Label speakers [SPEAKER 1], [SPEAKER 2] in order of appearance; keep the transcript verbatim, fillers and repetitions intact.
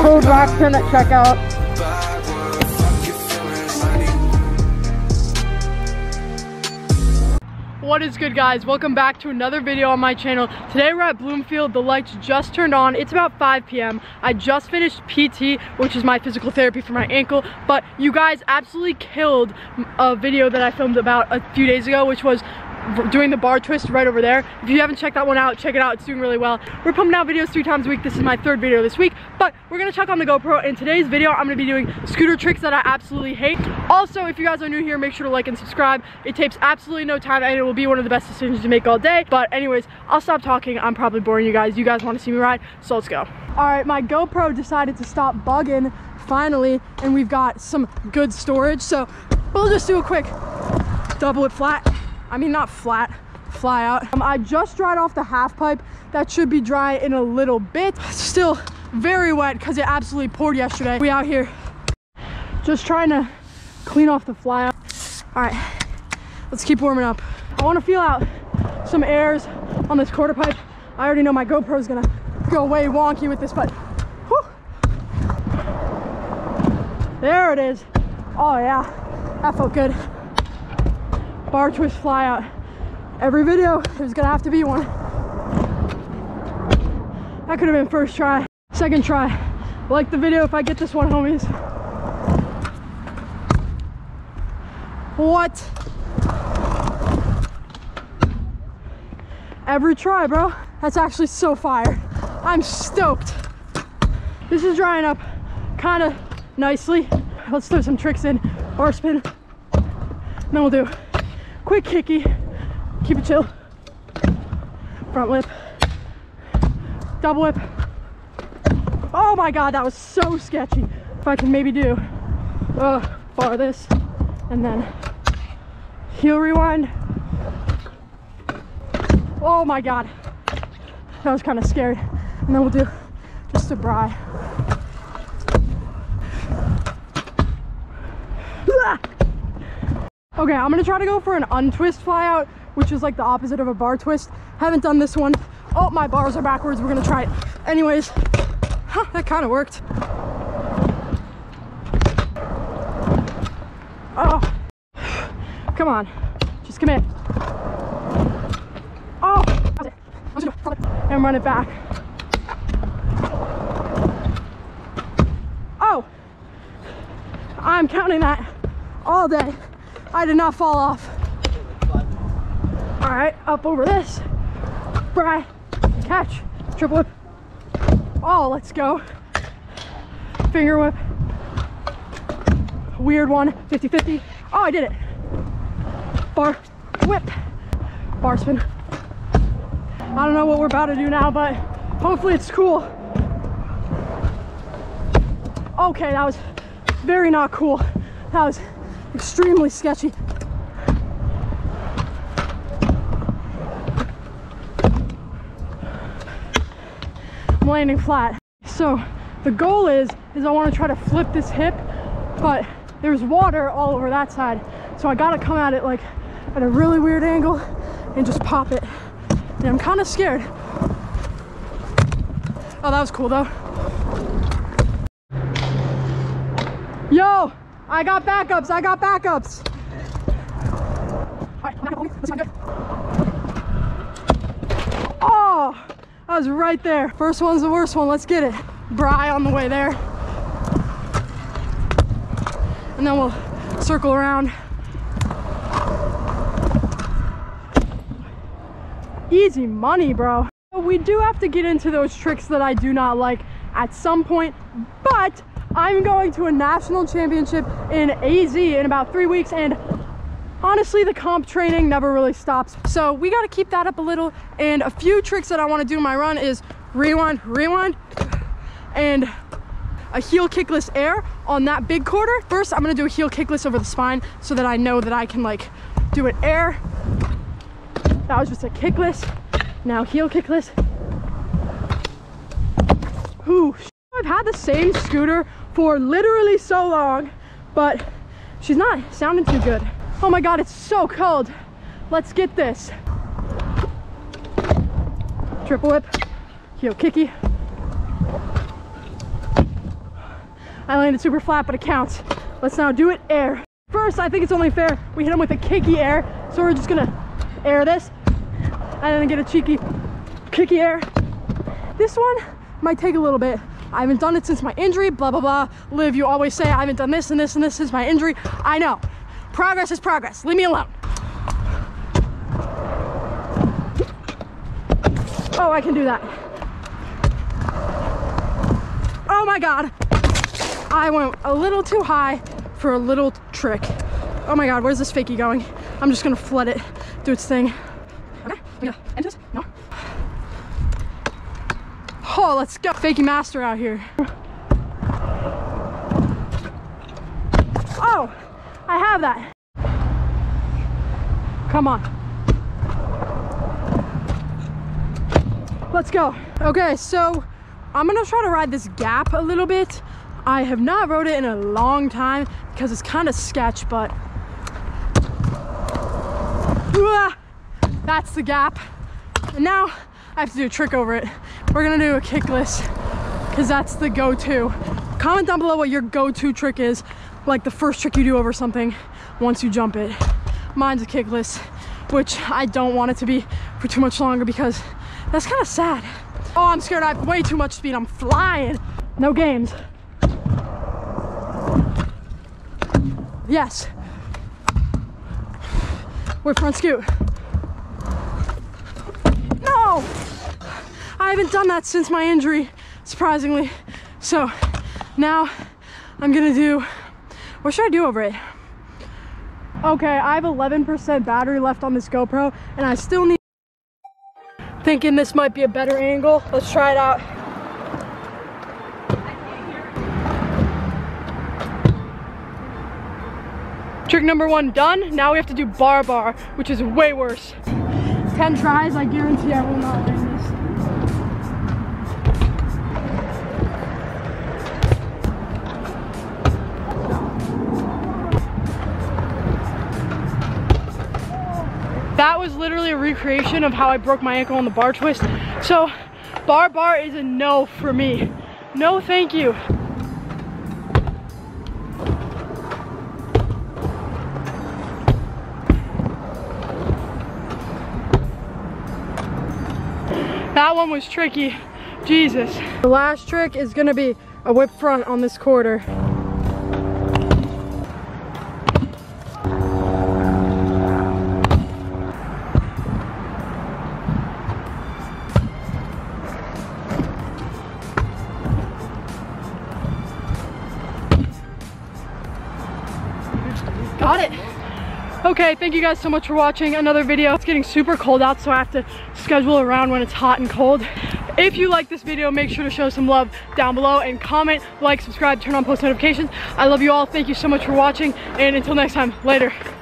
[SPEAKER 1] Code Raxton at checkout. What is good, guys? Welcome back to another video on my channel. Today we're at Bloomfield. The lights just turned on. It's about five p m I just finished P T, which is my physical therapy for my ankle, but you guys absolutely killed a video that I filmed about a few days ago, which was doing the bar twist right over there. If you haven't checked that one out, check it out. It's doing really well. We're pumping out videos three times a week. This is my third video this week, but we're gonna check on the GoPro. In today's video, I'm gonna be doing scooter tricks that I absolutely hate. Also, if you guys are new here, make sure to like and subscribe. It takes absolutely no time and it will be one of the best decisions to make all day. But anyways, I'll stop talking. I'm probably boring you guys. You guys wanna see me ride, so let's go. All right, my GoPro decided to stop bugging finally, and we've got some good storage. So we'll just do a quick double it flat. I mean, not flat, fly out. Um, I just dried off the half pipe. That should be dry in a little bit. Still very wet because it absolutely poured yesterday. We out here just trying to clean off the fly out. All right, let's keep warming up. I want to feel out some airs on this quarter pipe. I already know my GoPro is gonna go way wonky with this, but whew. There it is. Oh yeah, that felt good. Bar twist fly out. Every video, there's gonna have to be one. That could have been first try, second try. Like the video if I get this one, homies. What? Every try, bro. That's actually so fire. I'm stoked. This is drying up kind of nicely. Let's throw some tricks in. Bar spin. And then we'll do quick kicky, keep it chill, front whip, double whip. Oh my god, that was so sketchy. If I can maybe do uh, bar this, and then heel rewind. Oh my god, that was kind of scary. And then we'll do just a bri. Okay, I'm gonna try to go for an untwist fly out, which is like the opposite of a bar twist. Haven't done this one. Oh, my bars are backwards. We're gonna try it. Anyways, huh, that kind of worked. Oh, come on, just commit. Oh, and run it back. Oh, I'm counting that all day. I did not fall off. All right, up over this. Bri, catch, triple whip. Oh, let's go. Finger whip. Weird one, fifty fifty. Oh, I did it. Bar whip. Bar spin. I don't know what we're about to do now, but hopefully it's cool. Okay, that was very not cool. That was extremely sketchy. I'm landing flat. So the goal is, is I want to try to flip this hip, but there's water all over that side. So I gotta come at it like at a really weird angle and just pop it. And I'm kind of scared. Oh, that was cool though. Yo! I got backups, I got backups. Oh, I was right there. First one's the worst one, let's get it. Bri on the way there. And then we'll circle around. Easy money, bro. We do have to get into those tricks that I do not like at some point, but I'm going to a national championship in A Z in about three weeks, and honestly, the comp training never really stops. So we got to keep that up a little. And a few tricks that I want to do in my run is rewind, rewind, and a heel kickless air on that big quarter. First, I'm going to do a heel kickless over the spine so that I know that I can like do an air. That was just a kickless. Now heel kickless. Ooh, I've had the same scooter for literally so long, but she's not sounding too good. Oh my god, it's so cold. Let's get this. Triple whip, heel kicky. I landed super flat, but it counts. Let's now do it air. First, I think it's only fair we hit him with a kicky air. So we're just gonna air this and then get a cheeky kicky air. This one might take a little bit. I haven't done it since my injury, blah, blah, blah. Liv, you always say I haven't done this and this and this since my injury. I know. Progress is progress. Leave me alone. Oh, I can do that. Oh my God. I went a little too high for a little trick. Oh my God, where's this fakie going? I'm just gonna flood it, do its thing. Okay, we gotta end this, no. Oh, let's go. Fakie master out here. Oh, I have that. Come on. Let's go. Okay, so I'm gonna try to ride this gap a little bit. I have not rode it in a long time because it's kind of sketch, but uh, that's the gap. And now I have to do a trick over it. We're gonna do a kickless because that's the go-to. Comment down below what your go-to trick is, like the first trick you do over something once you jump it. Mine's a kickless, which I don't want it to be for too much longer because that's kind of sad. Oh, I'm scared. I have way too much speed. I'm flying. No games. Yes. We're front scoot. No! I haven't done that since my injury, surprisingly. So now I'm gonna do, what should I do over it? Okay, I have eleven percent battery left on this GoPro and I still need, thinking this might be a better angle. Let's try it out. Trick number one done. Now we have to do bar bar, which is way worse. ten tries, I guarantee I will not win this. That was literally a recreation of how I broke my ankle on the bar twist. So bar bar is a no for me. No, thank you. That one was tricky, Jesus. The last trick is gonna be a whip front on this quarter. Got it. Okay, thank you guys so much for watching another video. It's getting super cold out, so I have to schedule around when it's hot and cold. If you like this video, make sure to show some love down below and comment, like, subscribe, turn on post notifications. I love you all. Thank you so much for watching, and until next time, later.